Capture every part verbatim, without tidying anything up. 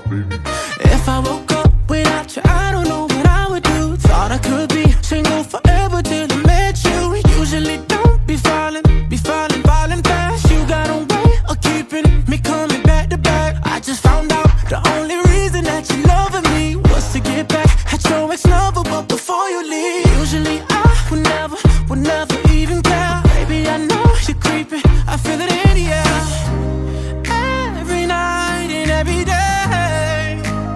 If I woke up without you, I don't know what I would do. Thought I could be single forever till I met you. Usually don't be falling, be falling, falling fast. You got a way of keeping me coming back to back. I just found out the only reason that you loving me was to get back at your ex-lover, but before you leave, usually I would never, would never even care. Baby, I know you're creeping, I feel it in the air. Every night and every day,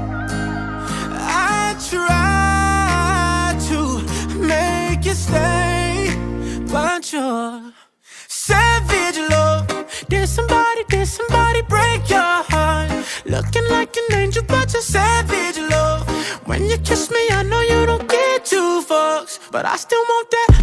I try to make you stay, but you're savage love. Did somebody, did somebody break your heart? Looking like an angel, but you're savage love. When you kiss me, I know you don't get two fucks, but I still want that